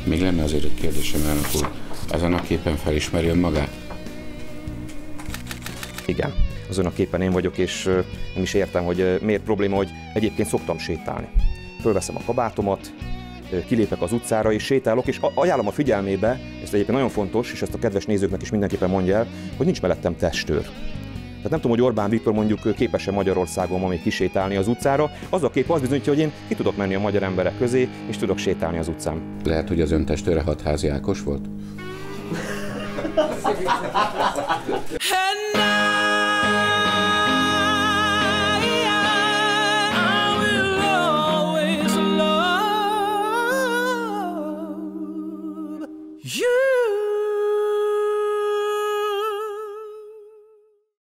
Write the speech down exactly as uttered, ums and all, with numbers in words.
Még lenne azért egy kérdésem, elnök úr. Ezen a képen felismeri önmagát? Igen, azon a képen én vagyok, és nem is értem, hogy miért probléma, hogy egyébként szoktam sétálni. Fölveszem a kabátomat, kilépek az utcára és sétálok, és ajánlom a figyelmébe, ez egyébként nagyon fontos, és ezt a kedves nézőknek is mindenképpen mondja el, hogy nincs mellettem testőr. Tehát nem tudom, hogy Orbán Viktor mondjuk képes-e Magyarországon ma még kisétálni az utcára. Az a kép azt bizonyítja, hogy én ki tudok menni a magyar emberek közé, és tudok sétálni az utcán. Lehet, hogy az ön testőre Hatházi Ákos volt?